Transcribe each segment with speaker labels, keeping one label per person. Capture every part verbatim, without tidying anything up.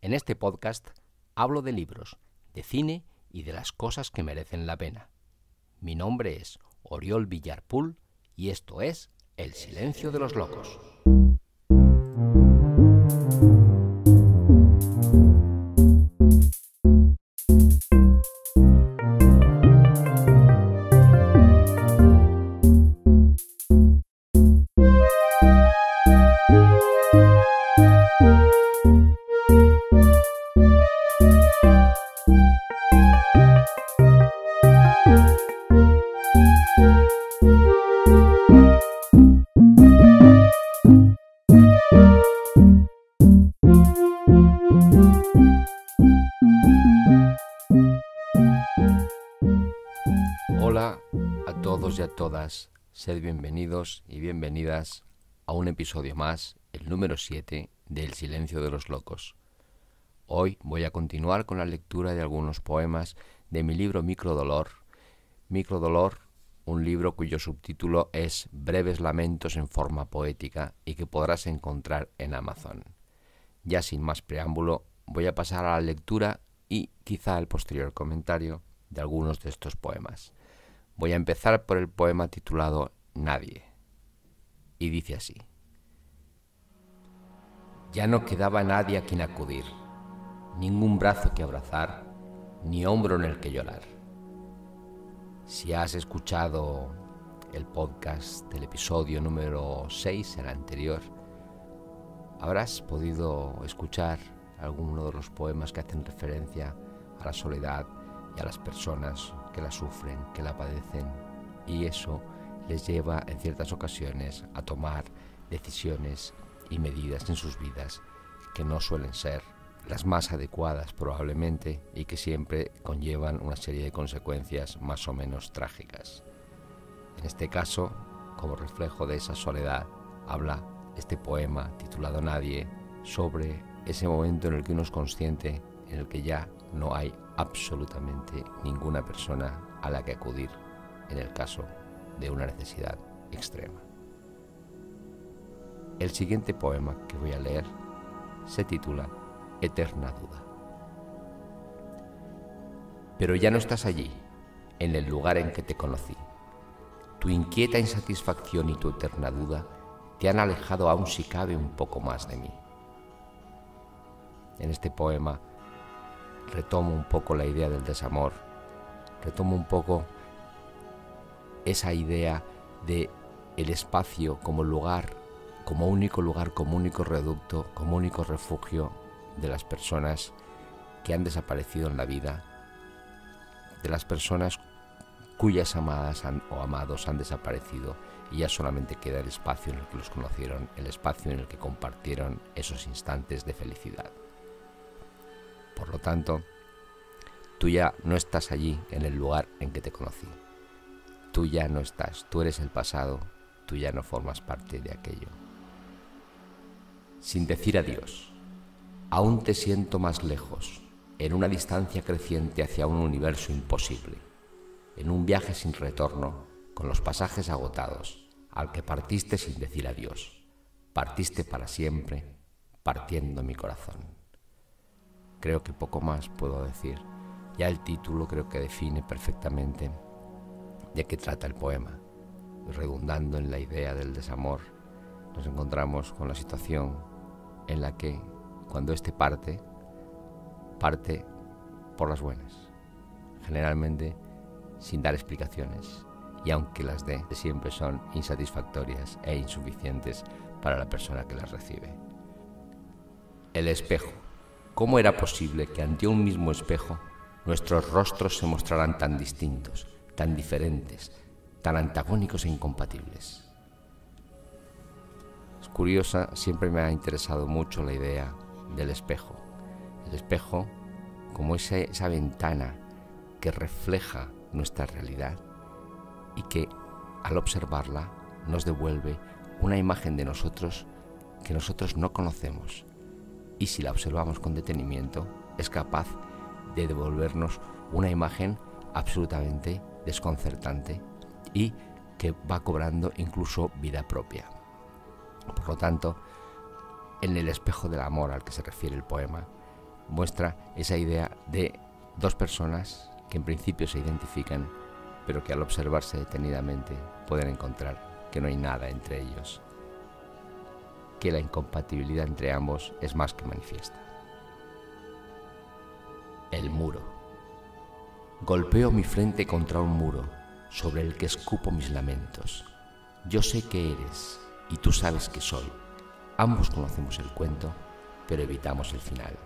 Speaker 1: En este podcast hablo de libros, de cine y de las cosas que merecen la pena. Mi nombre es Oriol Villarpool y esto es El Silencio de los Locos. Hola a todos y a todas, sed bienvenidos y bienvenidas a un episodio más, el número siete de El Silencio de los Locos. Hoy voy a continuar con la lectura de algunos poemas de mi libro Microdolor. Microdolor, un libro cuyo subtítulo es Breves lamentos en forma poética y que podrás encontrar en Amazon. Ya sin más preámbulo, voy a pasar a la lectura y quizá al posterior comentario de algunos de estos poemas. Voy a empezar por el poema titulado Nadie, y dice así: Ya no quedaba nadie a quien acudir, ningún brazo que abrazar, ni hombro en el que llorar. Si has escuchado el podcast del episodio número seis, el anterior, habrás podido escuchar alguno de los poemas que hacen referencia a la soledad y a las personas que la sufren, que la padecen, y eso les lleva en ciertas ocasiones a tomar decisiones y medidas en sus vidas que no suelen ser las más adecuadas probablemente y que siempre conllevan una serie de consecuencias más o menos trágicas. En este caso, como reflejo de esa soledad, habla este poema titulado Nadie sobre ese momento en el que uno es consciente, en el que ya no hay absolutamente ninguna persona a la que acudir en el caso de una necesidad extrema. El siguiente poema que voy a leer se titula Eterna duda. Pero ya no estás allí, en el lugar en que te conocí. Tu inquieta insatisfacción y tu eterna duda te han alejado aún si cabe un poco más de mí. En este poema retomo un poco la idea del desamor, retomo un poco esa idea de el espacio como lugar, como único lugar, como único reducto, como único refugio de las personas que han desaparecido en la vida, de las personas cuyas amadas han, o amados han desaparecido y ya solamente queda el espacio en el que los conocieron, el espacio en el que compartieron esos instantes de felicidad. Por lo tanto, tú ya no estás allí en el lugar en que te conocí. Tú ya no estás, tú eres el pasado, tú ya no formas parte de aquello. Sin decir adiós, aún te siento más lejos, en una distancia creciente hacia un universo imposible, en un viaje sin retorno, con los pasajes agotados, al que partiste sin decir adiós. Partiste para siempre, partiendo mi corazón. Creo que poco más puedo decir. Ya el título creo que define perfectamente de qué trata el poema. Redundando en la idea del desamor, nos encontramos con la situación en la que cuando éste parte, parte por las buenas, generalmente sin dar explicaciones, y aunque las dé, siempre son insatisfactorias e insuficientes para la persona que las recibe. El espejo. ¿Cómo era posible que ante un mismo espejo nuestros rostros se mostraran tan distintos, tan diferentes, tan antagónicos e incompatibles? Es curiosa, siempre me ha interesado mucho la idea del espejo. El espejo como esa, esa ventana que refleja nuestra realidad y que al observarla nos devuelve una imagen de nosotros que nosotros no conocemos. Y si la observamos con detenimiento, es capaz de devolvernos una imagen absolutamente desconcertante y que va cobrando incluso vida propia. Por lo tanto, en el espejo del amor al que se refiere el poema, muestra esa idea de dos personas que en principio se identifican, pero que al observarse detenidamente pueden encontrar que no hay nada entre ellos, que la incompatibilidad entre ambos es más que manifiesta. El muro. Golpeo mi frente contra un muro sobre el que escupo mis lamentos. Yo sé que eres y tú sabes que soy. Ambos conocemos el cuento, pero evitamos el final.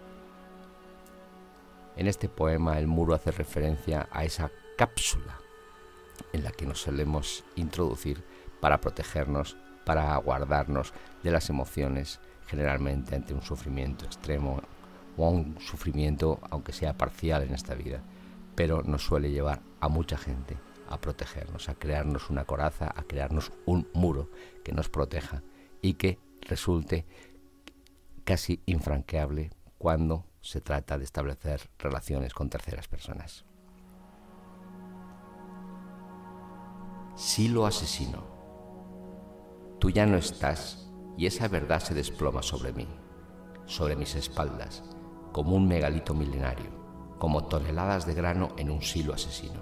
Speaker 1: En este poema el muro hace referencia a esa cápsula en la que nos solemos introducir para protegernos, para guardarnos de las emociones, generalmente ante un sufrimiento extremo o a un sufrimiento, aunque sea parcial en esta vida, pero nos suele llevar a mucha gente a protegernos, a crearnos una coraza, a crearnos un muro que nos proteja y que resulte casi infranqueable cuando se trata de establecer relaciones con terceras personas. Silo asesino. Tú ya no estás y esa verdad se desploma sobre mí, sobre mis espaldas, como un megalito milenario, como toneladas de grano en un silo asesino.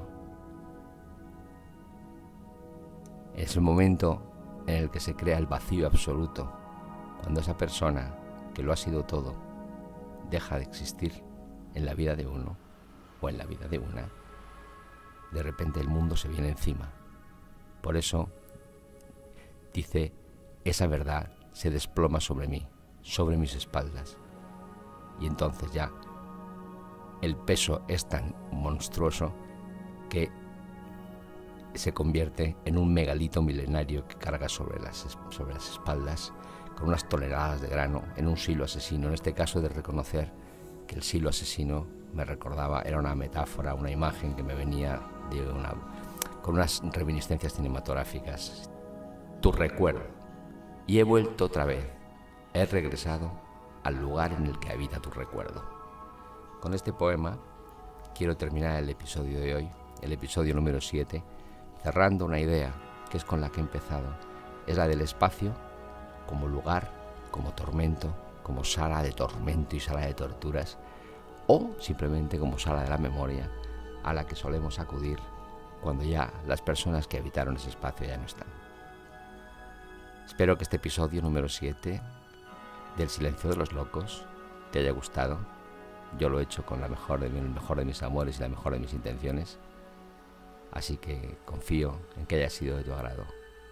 Speaker 1: Es el momento en el que se crea el vacío absoluto, cuando esa persona que lo ha sido todo deja de existir en la vida de uno o en la vida de una. De repente el mundo se viene encima. Por eso dice, esa verdad se desploma sobre mí, sobre mis espaldas. Y entonces ya el peso es tan monstruoso que se convierte en un megalito milenario que carga sobre las, sobre las espaldas con unas toneladas de grano en un silo asesino. En este caso, de reconocer que el silo asesino me recordaba, era una metáfora, una imagen que me venía de una, con unas reminiscencias cinematográficas. Tu recuerdo. Y he vuelto otra vez, he regresado al lugar en el que habita tu recuerdo. Con este poema quiero terminar el episodio de hoy, el episodio número siete, cerrando una idea que es con la que he empezado. Es la del espacio como lugar, como tormento, como sala de tormento y sala de torturas, o simplemente como sala de la memoria a la que solemos acudir cuando ya las personas que habitaron ese espacio ya no están. Espero que este episodio número siete del Silencio de los Locos te haya gustado. Yo lo he hecho con la mejor de, el mejor de mis amores y la mejor de mis intenciones. Así que confío en que haya sido de tu agrado.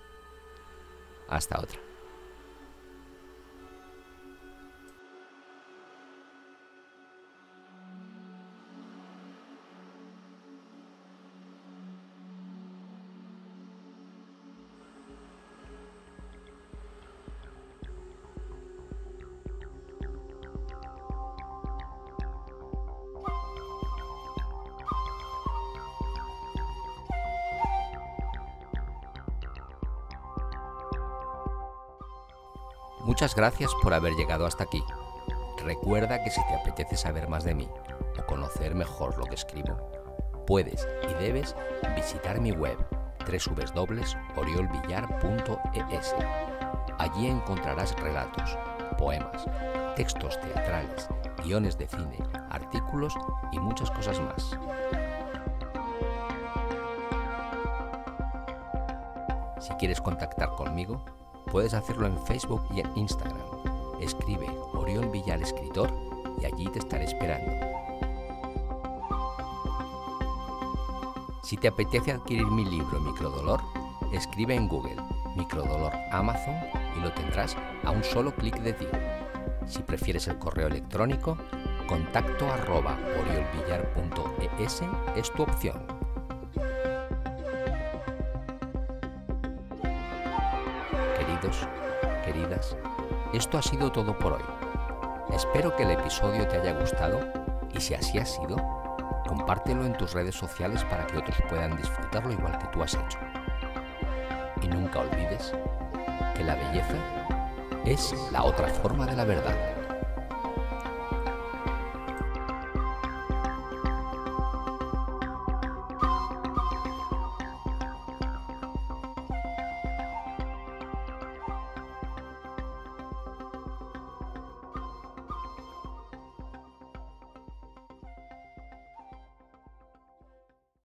Speaker 1: Hasta otra. Muchas gracias por haber llegado hasta aquí. Recuerda que si te apetece saber más de mí o conocer mejor lo que escribo, puedes y debes visitar mi web doble u doble u doble u punto oriol villar punto e s. Allí encontrarás relatos, poemas, textos teatrales, guiones de cine, artículos y muchas cosas más. Si quieres contactar conmigo, puedes hacerlo en Facebook y en Instagram. Escribe Oriol Villar Escritor y allí te estaré esperando. Si te apetece adquirir mi libro Microdolor, escribe en Google Microdolor Amazon y lo tendrás a un solo clic de ti. Si prefieres el correo electrónico, contacto arroba oriolvillar punto e s es tu opción. Queridos, queridas, esto ha sido todo por hoy. Espero que el episodio te haya gustado y si así ha sido, compártelo en tus redes sociales para que otros puedan disfrutarlo igual que tú has hecho. Y nunca olvides que la belleza es la otra forma de la verdad.